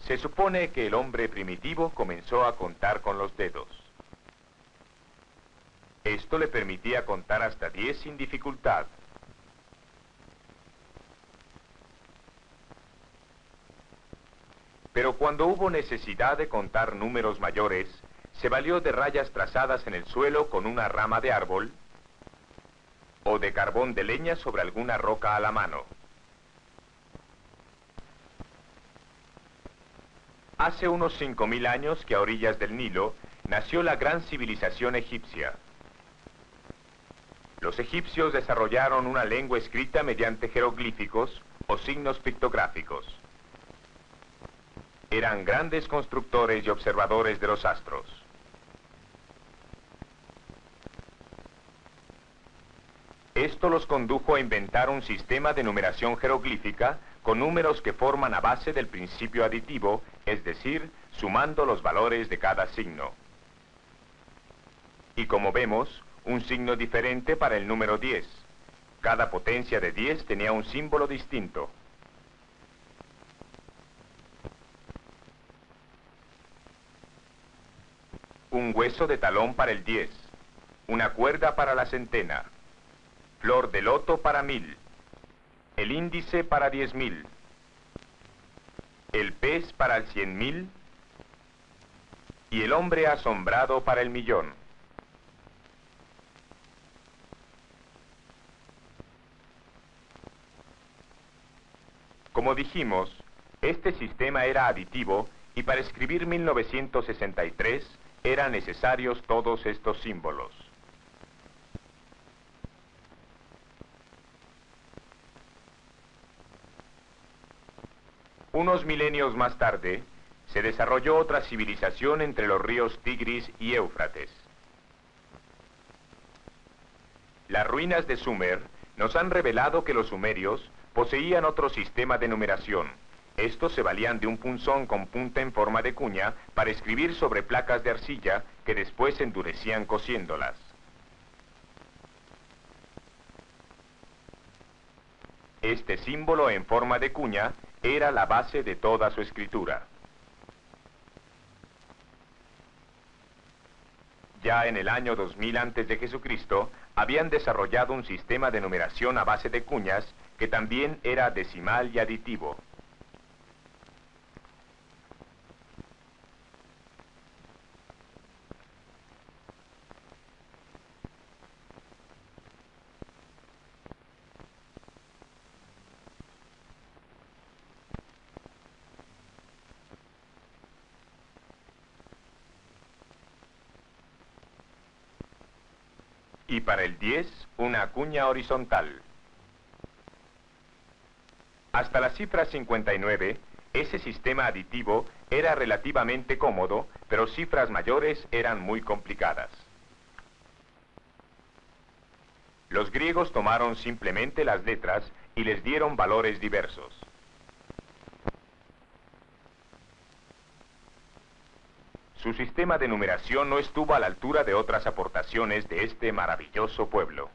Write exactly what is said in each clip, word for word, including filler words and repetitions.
Se supone que el hombre primitivo comenzó a contar con los dedos. Esto le permitía contar hasta diez sin dificultad. Pero cuando hubo necesidad de contar números mayores, se valió de rayas trazadas en el suelo con una rama de árbol o de carbón de leña sobre alguna roca a la mano. Hace unos cinco mil años que a orillas del Nilo nació la gran civilización egipcia. Los egipcios desarrollaron una lengua escrita mediante jeroglíficos o signos pictográficos. Eran grandes constructores y observadores de los astros. Esto los condujo a inventar un sistema de numeración jeroglífica con números que forman a base del principio aditivo, es decir, sumando los valores de cada signo. Y como vemos, un signo diferente para el número diez. Cada potencia de diez tenía un símbolo distinto. Un hueso de talón para el diez, una cuerda para la centena, flor de loto para mil, el índice para diez mil, el pez para el cien mil y el hombre asombrado para el millón. Como dijimos, este sistema era aditivo y para escribir mil novecientos sesenta y tres eran necesarios todos estos símbolos. Unos milenios más tarde, se desarrolló otra civilización entre los ríos Tigris y Éufrates. Las ruinas de Sumer nos han revelado que los sumerios poseían otro sistema de numeración. Estos se valían de un punzón con punta en forma de cuña para escribir sobre placas de arcilla que después se endurecían cosiéndolas. Este símbolo en forma de cuña era la base de toda su escritura. Ya en el año dos mil antes de Jesucristo, habían desarrollado un sistema de numeración a base de cuñas que también era decimal y aditivo. Y para el diez, una cuña horizontal. Hasta la cifra cincuenta y nueve, ese sistema aditivo era relativamente cómodo, pero cifras mayores eran muy complicadas. Los griegos tomaron simplemente las letras y les dieron valores diversos. Su sistema de numeración no estuvo a la altura de otras aportaciones de este maravilloso pueblo.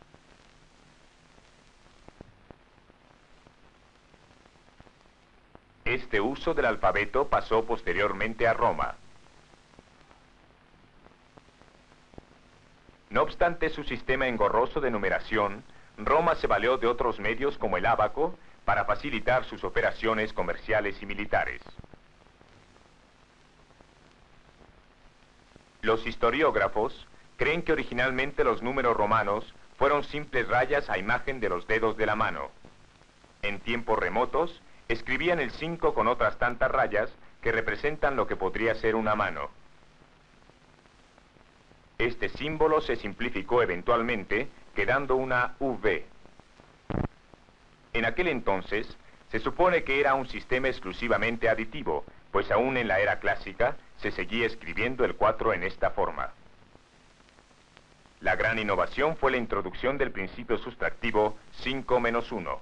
Este uso del alfabeto pasó posteriormente a Roma. No obstante su sistema engorroso de numeración, Roma se valió de otros medios como el ábaco para facilitar sus operaciones comerciales y militares. Los historiógrafos creen que originalmente los números romanos fueron simples rayas a imagen de los dedos de la mano. En tiempos remotos, escribían el cinco con otras tantas rayas que representan lo que podría ser una mano. Este símbolo se simplificó eventualmente, quedando una V. En aquel entonces, se supone que era un sistema exclusivamente aditivo, pues aún en la era clásica se seguía escribiendo el cuatro en esta forma. La gran innovación fue la introducción del principio sustractivo cinco menos uno.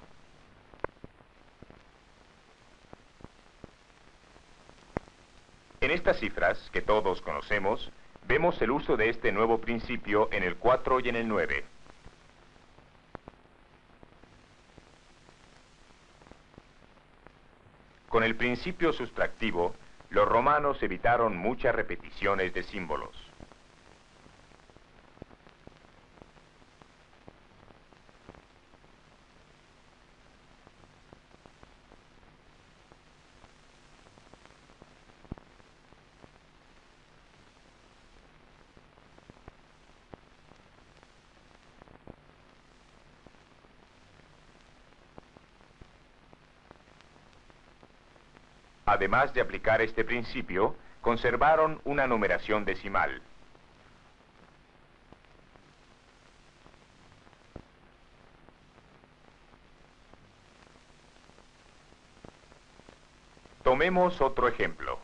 En estas cifras, que todos conocemos, vemos el uso de este nuevo principio en el cuatro y en el nueve. Con el principio sustractivo, los romanos evitaron muchas repeticiones de símbolos. Además de aplicar este principio, conservaron una numeración decimal. Tomemos otro ejemplo.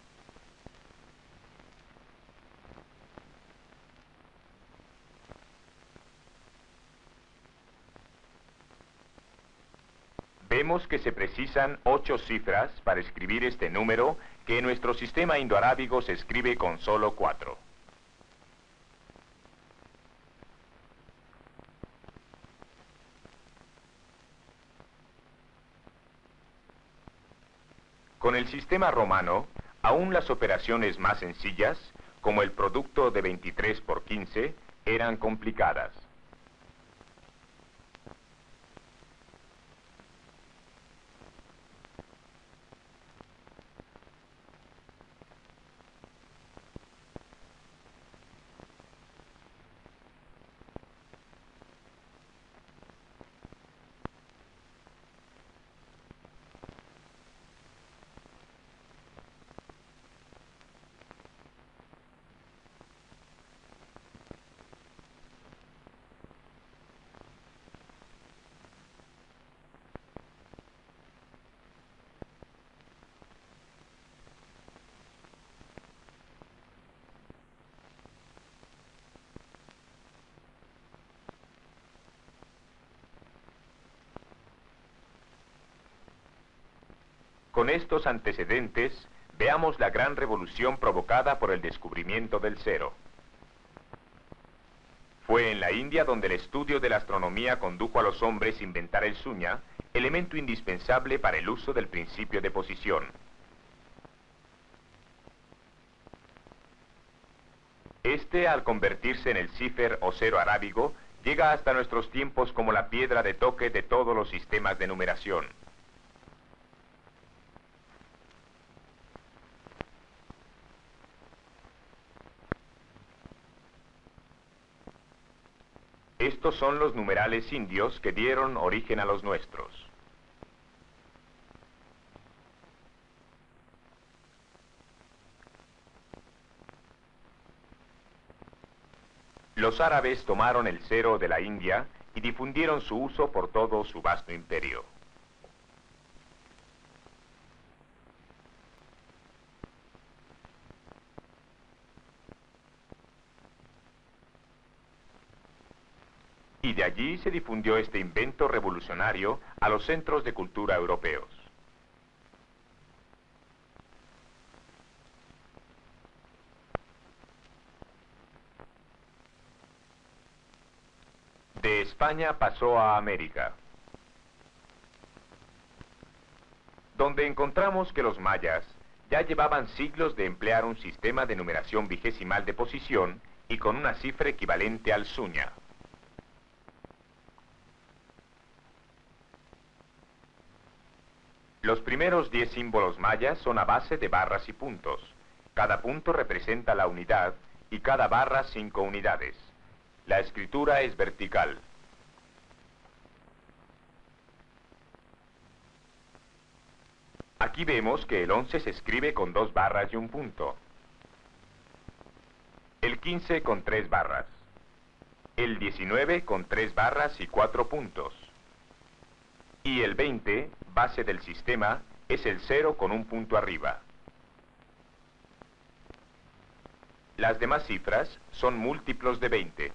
Vemos que se precisan ocho cifras para escribir este número, que en nuestro sistema indoarábigo se escribe con solo cuatro. Con el sistema romano, aún las operaciones más sencillas, como el producto de veintitrés por quince, eran complicadas. Con estos antecedentes, veamos la gran revolución provocada por el descubrimiento del cero. Fue en la India donde el estudio de la astronomía condujo a los hombres a inventar el suña, elemento indispensable para el uso del principio de posición. Este, al convertirse en el cífer o cero arábigo, llega hasta nuestros tiempos como la piedra de toque de todos los sistemas de numeración. Estos son los numerales indios que dieron origen a los nuestros. Los árabes tomaron el cero de la India y difundieron su uso por todo su vasto imperio. Y de allí se difundió este invento revolucionario a los centros de cultura europeos. De España pasó a América, donde encontramos que los mayas ya llevaban siglos de emplear un sistema de numeración vigesimal de posición y con una cifra equivalente al suña. Los primeros diez símbolos mayas son a base de barras y puntos. Cada punto representa la unidad y cada barra cinco unidades. La escritura es vertical. Aquí vemos que el once se escribe con dos barras y un punto. El quince con tres barras. El diecinueve con tres barras y cuatro puntos. Y el veinte, base del sistema, es el cero con un punto arriba. Las demás cifras son múltiplos de veinte.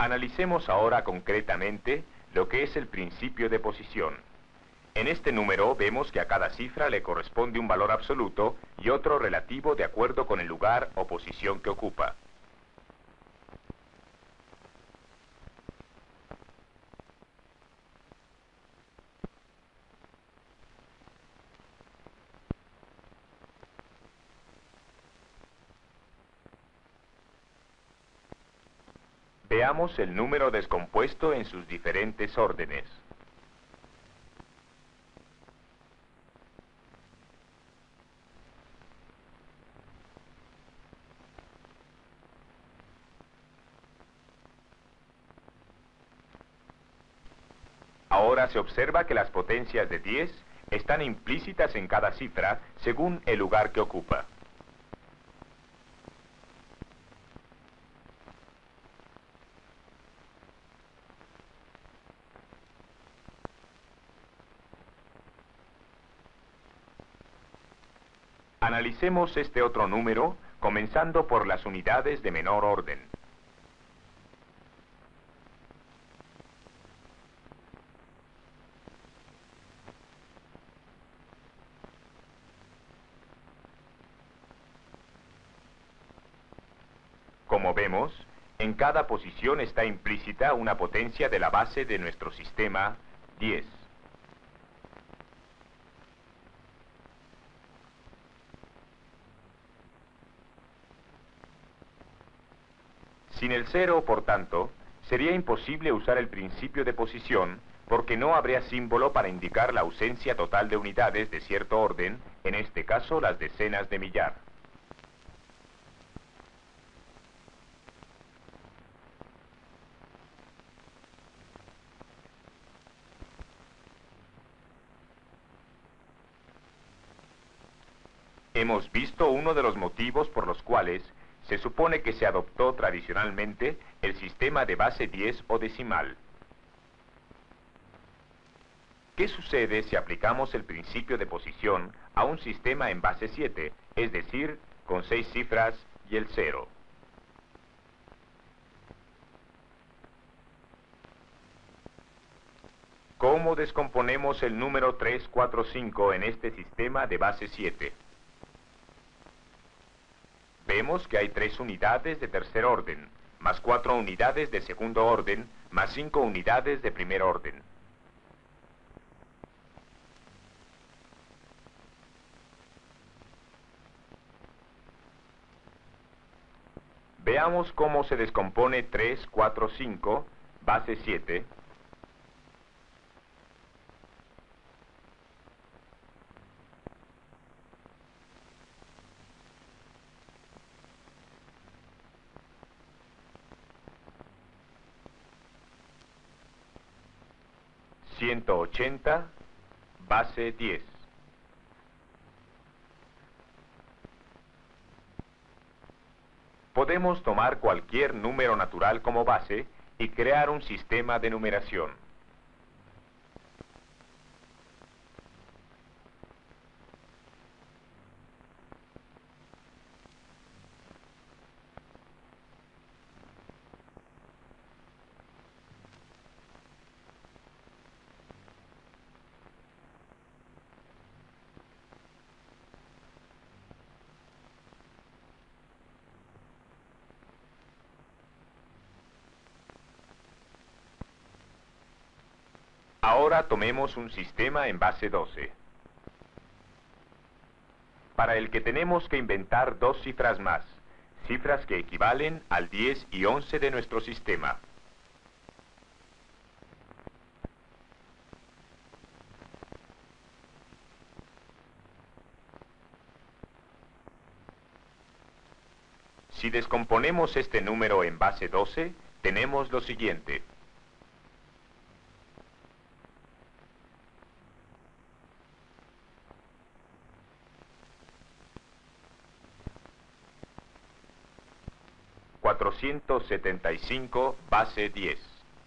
Analicemos ahora concretamente lo que es el principio de posición. En este número vemos que a cada cifra le corresponde un valor absoluto y otro relativo de acuerdo con el lugar o posición que ocupa. Veamos el número descompuesto en sus diferentes órdenes. Ahora se observa que las potencias de diez están implícitas en cada cifra según el lugar que ocupa. Analicemos este otro número, comenzando por las unidades de menor orden. Como vemos, en cada posición está implícita una potencia de la base de nuestro sistema, diez. Sin el cero, por tanto, sería imposible usar el principio de posición porque no habría símbolo para indicar la ausencia total de unidades de cierto orden, en este caso las decenas de millar. Hemos visto uno de los motivos por los cuales se supone que se adoptó tradicionalmente el sistema de base diez o decimal. ¿Qué sucede si aplicamos el principio de posición a un sistema en base siete, es decir, con seis cifras y el cero? ¿Cómo descomponemos el número tres, cuatro, cinco en este sistema de base siete? Vemos que hay tres unidades de tercer orden, más cuatro unidades de segundo orden, más cinco unidades de primer orden. Veamos cómo se descompone tres, cuatro, cinco, base siete. ciento ochenta, base diez. Podemos tomar cualquier número natural como base y crear un sistema de numeración. Ahora tomemos un sistema en base doce, para el que tenemos que inventar dos cifras más, cifras que equivalen al diez y once de nuestro sistema. Si descomponemos este número en base doce, tenemos lo siguiente. cuatrocientos setenta y cinco, base diez.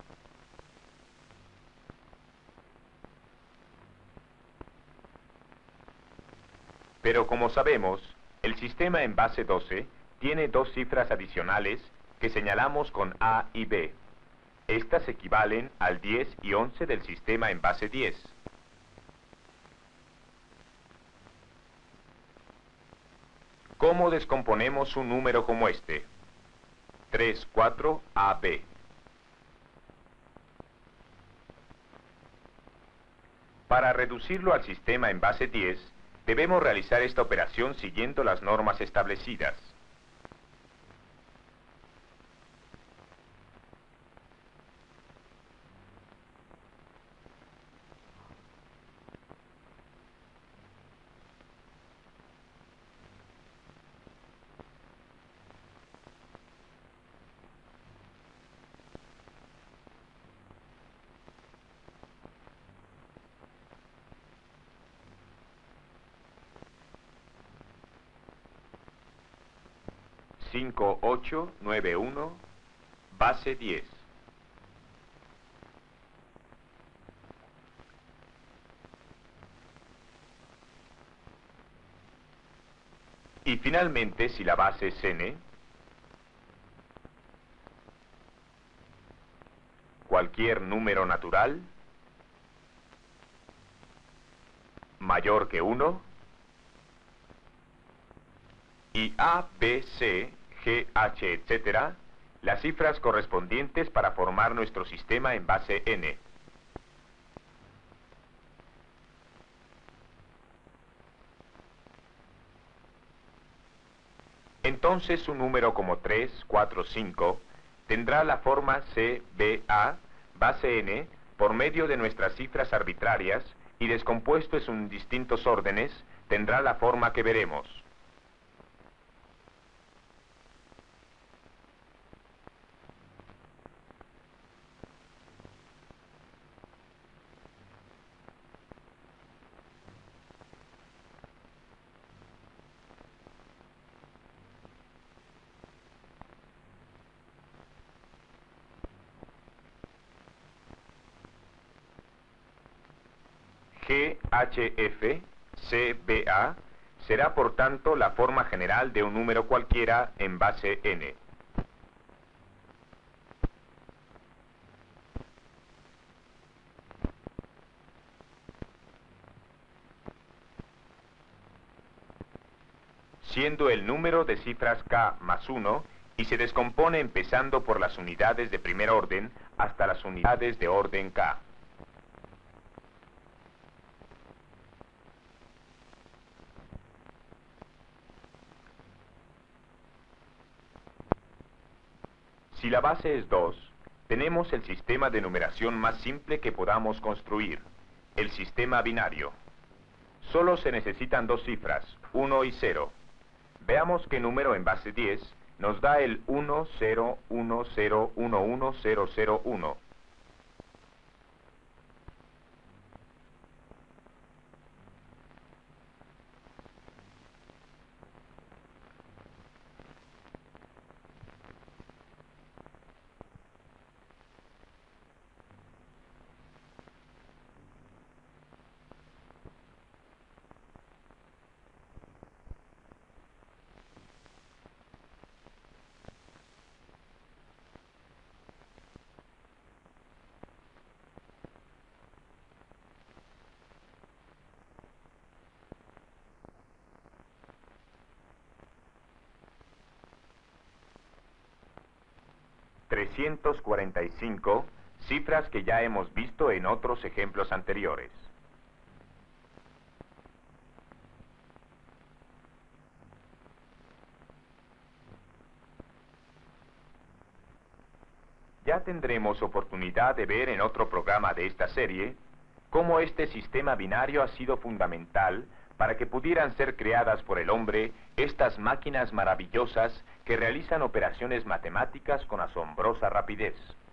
Pero como sabemos, el sistema en base doce tiene dos cifras adicionales que señalamos con A y B. Estas equivalen al diez y once del sistema en base diez. ¿Cómo descomponemos un número como este? tres, cuatro, A B. Para reducirlo al sistema en base diez, debemos realizar esta operación siguiendo las normas establecidas. cinco, ocho, nueve, uno, base diez. Y finalmente, si la base es n, cualquier número natural mayor que uno, y A, B, C, G, H, etcétera, las cifras correspondientes para formar nuestro sistema en base n. Entonces un número como tres, cuatro, cinco tendrá la forma C, B, A, base n, por medio de nuestras cifras arbitrarias y descompuesto en distintos órdenes, tendrá la forma que veremos. G H F C B A será por tanto la forma general de un número cualquiera en base n. Siendo el número de cifras k más uno y se descompone empezando por las unidades de primer orden hasta las unidades de orden k. Si la base es dos, tenemos el sistema de numeración más simple que podamos construir, el sistema binario. Solo se necesitan dos cifras, uno y cero. Veamos qué número en base diez nos da el uno, cero, uno, cero, uno, uno, cero, cero, uno. trescientos cuarenta y cinco, cifras que ya hemos visto en otros ejemplos anteriores. Ya tendremos oportunidad de ver en otro programa de esta serie cómo este sistema binario ha sido fundamental para que pudieran ser creadas por el hombre estas máquinas maravillosas que realizan operaciones matemáticas con asombrosa rapidez.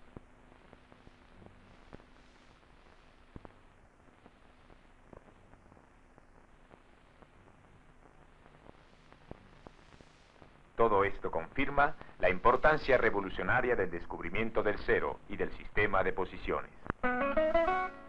Todo esto confirma la importancia revolucionaria del descubrimiento del cero y del sistema de posiciones.